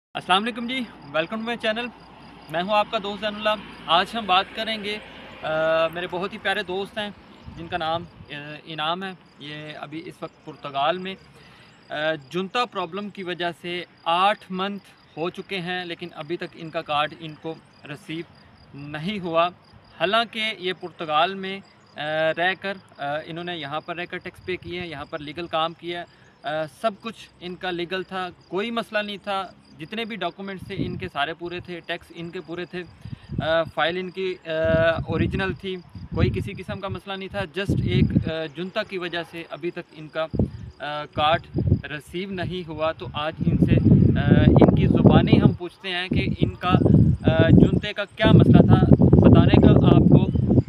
अस्सलाम वालेकुम जी। Welcome to my channel. मैं हूं आपका दोस्त ज़ैनुल्लाह। आज हम बात करेंगे मेरे बहुत ही प्यारे दोस्त हैं जिनका नाम इनाम है। ये अभी इस वक्त पुर्तगाल में जुंता प्रॉब्लम की वजह से 8 मंथ हो चुके हैं, लेकिन अभी तक इनका कार्ड इनको रिसीव नहीं हुआ। हालांकि ये पुर्तगाल में रहकर इन्होंने यहाँ पर रहकर टैक्स पे किए हैं, यहाँ पर लीगल काम किया है। सब कुछ इनका लीगल था, कोई मसला नहीं था। जितने भी डॉक्यूमेंट्स थे इनके सारे पूरे थे, टैक्स इनके पूरे थे, फ़ाइल इनकी ओरिजिनल थी, कोई किसी किस्म का मसला नहीं था। जस्ट एक जुंता की वजह से अभी तक इनका कार्ड रिसीव नहीं हुआ। तो आज इनसे इनकी ज़ुबानी हम पूछते हैं कि इनका जुंते का क्या मसला था। बताने का आपको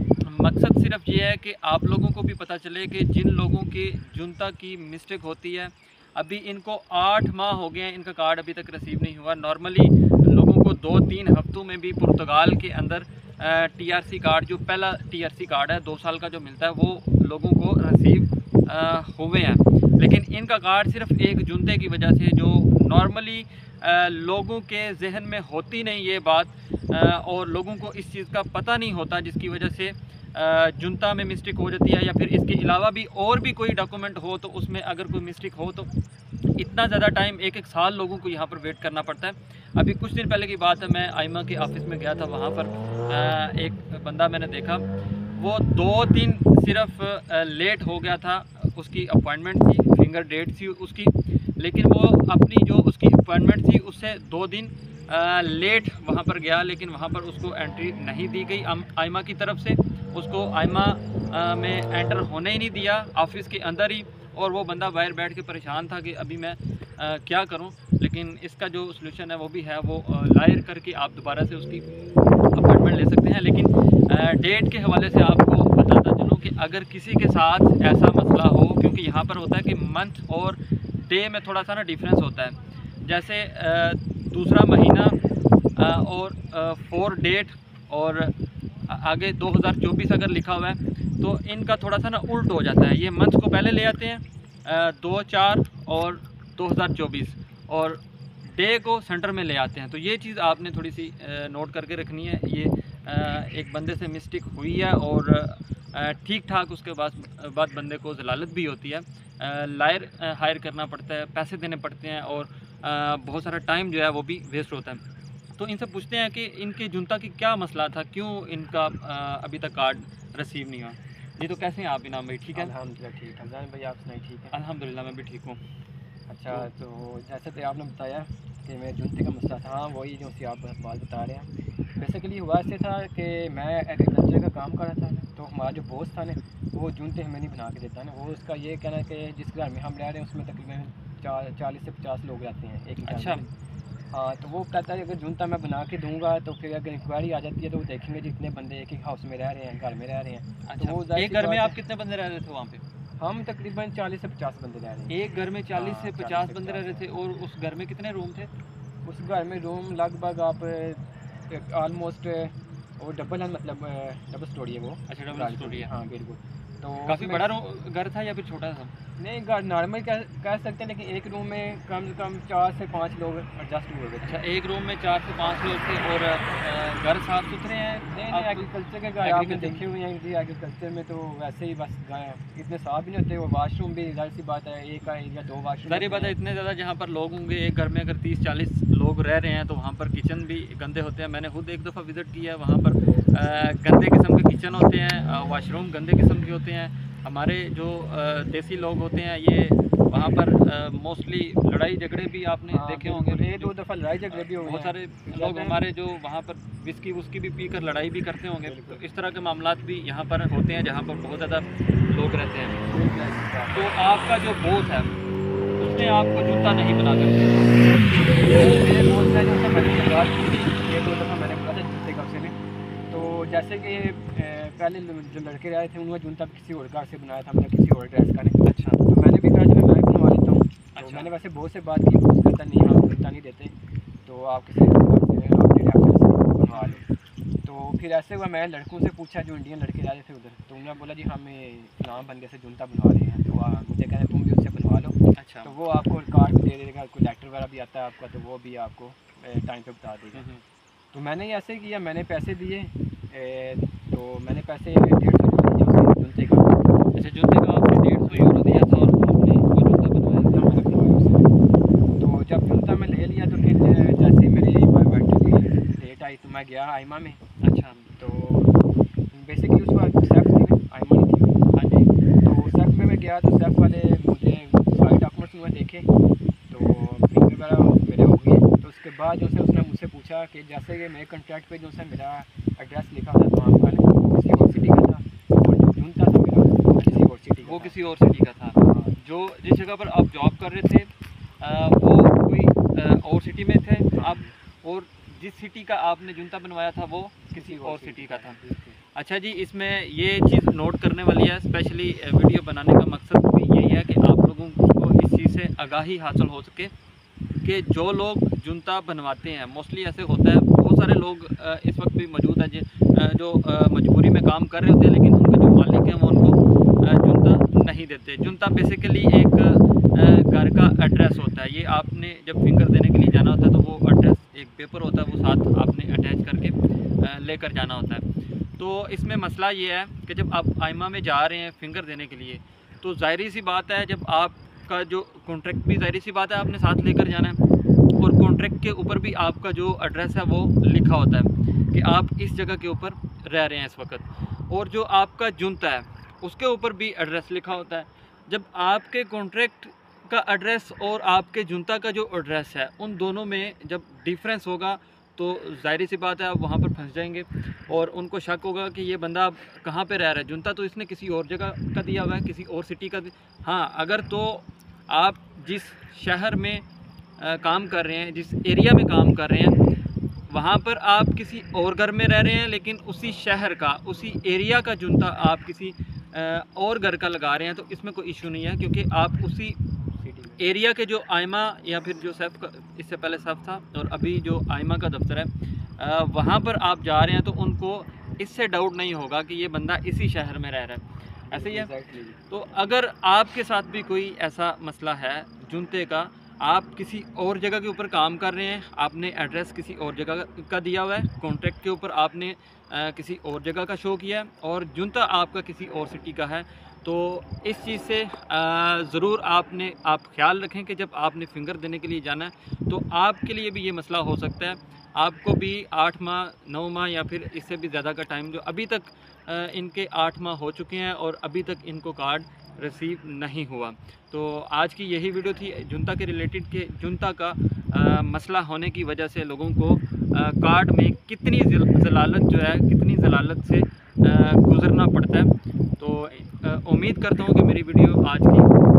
मकसद सिर्फ ये है कि आप लोगों को भी पता चले कि जिन लोगों की जुंता की मिस्टेक होती है, अभी इनको 8 माह हो गए हैं, इनका कार्ड अभी तक रिसीव नहीं हुआ। नॉर्मली लोगों को 2-3 हफ्तों में भी पुर्तगाल के अंदर TRC कार्ड, जो पहला TRC कार्ड है 2 साल का जो मिलता है, वो लोगों को रिसीव हुए हैं। लेकिन इनका कार्ड सिर्फ एक जुंते की वजह से, जो नॉर्मली लोगों के जहन में होती नहीं ये बात, और लोगों को इस चीज़ का पता नहीं होता, जिसकी वजह से जुंता में मिस्टेक हो जाती है, या फिर इसके अलावा भी और भी कोई डॉक्यूमेंट हो तो उसमें अगर कोई मिस्टेक हो तो इतना ज़्यादा टाइम, 1-1 साल लोगों को यहाँ पर वेट करना पड़ता है। अभी कुछ दिन पहले की बात है, मैं आइमा के ऑफ़िस में गया था। वहाँ पर एक बंदा मैंने देखा, वो 2 दिन सिर्फ लेट हो गया था। उसकी अपॉइंटमेंट थी, फिंगर डेट थी उसकी, लेकिन वो अपनी जो उसकी अपॉइंटमेंट थी उससे 2 दिन लेट वहाँ पर गया, लेकिन वहाँ पर उसको एंट्री नहीं दी गई आइमा की तरफ से। उसको आइमा में एंटर होने ही नहीं दिया, ऑफिस के अंदर ही। और वो बंदा बाहर बैठ के परेशान था कि अभी मैं क्या करूं। लेकिन इसका जो सलूशन है वो भी है, वो लायर करके आप दोबारा से उसकी अपॉइंटमेंट ले सकते हैं। लेकिन डेट के हवाले से आपको बताता चलूँ कि अगर किसी के साथ ऐसा मसला हो, क्योंकि यहाँ पर होता है कि मंथ और डे में थोड़ा सा ना डिफरेंस होता है। जैसे दूसरा महीना और 4 डेट और आगे 2024 अगर लिखा हुआ है, तो इनका थोड़ा सा ना उल्ट हो जाता है। ये मंथ को पहले ले आते हैं 2-4 और 2024, और डे को सेंटर में ले आते हैं। तो ये चीज़ आपने थोड़ी सी नोट करके रखनी है। ये एक बंदे से मिस्टेक हुई है, और ठीक ठाक उसके बाद बंदे को जलालत भी होती है। लायर हायर करना पड़ता है, पैसे देने पड़ते हैं, और बहुत सारा टाइम जो है वो भी वेस्ट होता है। तो इनसे पूछते हैं कि इनकी जुंता की क्या मसला था, क्यों इनका अभी तक कार्ड रिसीव नहीं हुआ। जी, तो कैसे हैं आप इनाम भाई? ठीक है, अल्हम्दुलिल्लाह ठीक है। जान भाई, आप सुनाई ठीक है? अल्हम्दुलिल्लाह मैं भी ठीक हूँ। अच्छा, तो जैसे कि आपने बताया कि मेरे जूते का मसला था, हाँ वही जो सी आप बात बता रहे हैं। बेसिकली हुआ ऐसे था कि मैं एग्रीकल्चर का काम कर रहा था, तो हमारा जो बॉस था ना, वो जूते हमें नहीं बना के देता ना। वो उसका ये कहना है कि जिस घर में हम रह रहे हैं उसमें तकरीबन 40 से 50 लोग रहते हैं एक ही घर अच्छा। में। हाँ, तो वो कहता है अगर जूता मैं बना के दूंगा तो फिर अगर इंक्वायरी आ जाती है तो वो देखेंगे जितने बंदे एक ही हाउस में रह रहे हैं, घर में रह रहे हैं। तो अच्छा, वो जाहिर एक सी घर में बात आप है, कितने बंदे रह रहे थे वहाँ पे? हम तकरीबन 40 से 50 बंदे रह रहे हैं। एक घर में 40 से हाँ, 40 50 से बंदे रह 50 रहे थे, हैं। और उस घर में कितने रूम थे? उस घर में रूम लगभग आप ऑलमोस्ट वो डबल है, मतलब डबल स्टोरी है वो। अच्छा, डबल गाड़ी स्टोरी थोड़ी, है। हाँ बिल्कुल। तो काफ़ी उसमें बड़ा घर था या फिर छोटा था? नहीं, घर नॉर्मल कह सकते हैं, लेकिन एक रूम में कम से कम 4 से 5 लोग एडजस्ट हुए हुए थे। अच्छा, एक रूम में 4 से 5 लोग थे, और घर साफ़ सुथरे हैं? नहीं नहीं, आप एग्रीकल्चर के घर आपने एग्रीकल्चर देखे हुए हैं जी। एग्रीकल्चर में तो वैसे ही बस इतने साफ भी नहीं होते। वो वाशरूम भी जाहिर सी बात है, एक या 2 वाशरूम सारी होते बात है, हैं। इतने ज़्यादा जहाँ पर लोग होंगे, एक घर में अगर 30-40 लोग रह रहे हैं, तो वहाँ पर किचन भी गंदे होते हैं। मैंने खुद एक दफ़ा विज़िट किया है, वहाँ पर गंदे किस्म के किचन होते हैं, वाशरूम गंदे किस्म के होते हैं। हमारे जो देसी लोग होते हैं, ये वहाँ पर मोस्टली लड़ाई झगड़े भी आपने हाँ देखे होंगे। बिल्कुल, 1-2 दफ़ा लड़ाई झगड़े भी हुए बहुत हैं। सारे फिर लोग कहते हैं हमारे जो वहाँ पर विस्की वुस्की भी पीकर लड़ाई भी करते होंगे। तो बिल्कुल इस तरह के मामलात भी यहाँ पर होते हैं, जहाँ पर बहुत ज़्यादा लोग रहते हैं। बिल्कुल ऐसी बात तो है। आपका जो बॉस है, उसने आपको जूता नहीं बना कर दिया? मेरे दोस्त ने जो है मैंने से बात की थी, 1-2 दफ़ा मैंने बोला था जूते का उसे भी। तो जैसे कि पहले जो लड़के रहे थे उन्होंने जूता किसी और घर से बनाया था, मतलब किसी और ड्रेस का नहीं। अच्छा। तो मैंने भी कहा चलो मैं भी बनवा लेता हूँ। तो अच्छा। मैंने वैसे बहुत से बात की, तो उसने कहता नहीं हम जूता नहीं देते, तो आप किसी और घर से अपने रेफरेंस से बनवा लो। तो फिर ऐसे हुआ, मैं लड़कों से पूछा जो इंडियन लड़के रह रहे थे उधर, तो उन्होंने बोला जी हम फलां बंदे से जूता बनवा रहे हैं। तो मुझे कहते तुम भी उससे बनवा लो। अच्छा। तो वो आपको कार्ड भी दे देगा, कोई लेटर वगैरह भी आता है आपका, तो वो भी आपको टाइम पे बता देगा। तो मैंने ऐसे किया, मैंने पैसे दिए, तो मैंने पैसे 150 यूरो दिया उसे जूते का। अच्छा, जूते का आपने 150 यूरो दिया था और आपने वो जूता बनवाया था। हाँ, मैंने बनवाया उसे। तो जब जूता मैं ले लिया तो फिर जैसे मेरी बायोमेट्रिक की डेट आई तो मैं गया आइमा में। अच्छा। तो बेसिकली उस वक्त सेफ थी, आइमा नहीं थी। हाँ जी। तो सेफ में मैं गया तो सेफ वाले मुझे सारे डॉक्यूमेंट्स उन्होंने देखे, तो फिंगर वगैरह मेरे हो गए। तो उसके बाद जो है उसने मुझसे पूछा कि जैसे कि मेरे कॉन्ट्रैक्ट पे जो है मेरा एड्रेस लिखा था काम का किसी और सिटी का था, और जो जून था मेरा वो किसी और सिटी का वो था। किसी और सिटी का था। हाँ, जो जिस जगह पर आप जॉब कर रहे थे वो कोई और सिटी में थे आप, और जिस सिटी का आपने जूता बनवाया था वो किसी और सिटी का था। अच्छा जी, इसमें ये चीज़ नोट करने वाली है, स्पेशली वीडियो बनाने का मकसद भी यही है कि आप लोगों को इस चीज़ से आगाही हासिल हो सके कि जो लोग जूता बनवाते हैं, मोस्टली ऐसे होता है, बहुत सारे लोग इस वक्त भी मौजूद हैं जो मजबूरी में काम कर रहे होते हैं, लेकिन उनके जो मालिक हैं वो उनको जूता नहीं देते। जूता बेसिकली एक घर का एड्रेस होता है। ये आपने जब फिंगर देने के लिए जाना होता है तो वो एड्रेस एक पेपर होता है, वो साथ आपने अटैच करके लेकर जाना होता है। तो इसमें मसला ये है कि जब आप आइमा में जा रहे हैं फिंगर देने के लिए, तो ज़ाहिर सी बात है, जब आपका जो कॉन्ट्रैक्ट भी ज़ाहिर सी बात है आपने साथ लेकर जाना है, और कॉन्ट्रैक्ट के ऊपर भी आपका जो एड्रेस है वो लिखा होता है कि आप इस जगह के ऊपर रह रहे हैं इस वक्त, और जो आपका जूता है उसके ऊपर भी एड्रेस लिखा होता है। जब आपके कॉन्ट्रैक्ट का एड्रेस और आपके जूता का जो एड्रेस है उन दोनों में जब डिफरेंस होगा तो ज़ाहिर सी बात है आप वहाँ पर फंस जाएंगे, और उनको शक होगा कि ये बंदा अब कहाँ पे रह रहा है, जूता तो इसने किसी और जगह का दिया हुआ है, किसी और सिटी का हाँ, अगर तो आप जिस शहर में काम कर रहे हैं, जिस एरिया में काम कर रहे हैं, वहाँ पर आप किसी और घर में रह रहे हैं, लेकिन उसी शहर का, उसी एरिया का जूता आप किसी और घर का लगा रहे हैं, तो इसमें कोई इशू नहीं है, क्योंकि आप उसी एरिया के जो आइमा या फिर जो सेफ का, इससे पहले सेफ था और अभी जो आइमा का दफ्तर है, वहाँ पर आप जा रहे हैं, तो उनको इससे डाउट नहीं होगा कि ये बंदा इसी शहर में रह रहा है। ऐसे ही है। तो अगर आपके साथ भी कोई ऐसा मसला है जूते का, आप किसी और जगह के ऊपर काम कर रहे हैं, आपने एड्रेस किसी और जगह का दिया हुआ है, कॉन्ट्रैक्ट के ऊपर आपने किसी और जगह का शो किया है, और जूता आपका किसी और सिटी का है, तो इस चीज़ से ज़रूर आप ख्याल रखें कि जब आपने फिंगर देने के लिए जाना है तो आपके लिए भी ये मसला हो सकता है। आपको भी 8 माह 9 माह या फिर इससे भी ज़्यादा का टाइम, जो अभी तक इनके 8 माह हो चुके हैं और अभी तक इनको कार्ड रिसीव नहीं हुआ। तो आज की यही वीडियो थी जूता के रिलेटेड, कि जूता का मसला होने की वजह से लोगों को कार्ड में कितनी ज़लालत जो है, कितनी ज़लालत से गुज़रना पड़ता है। तो उम्मीद करता हूँ कि मेरी वीडियो आज की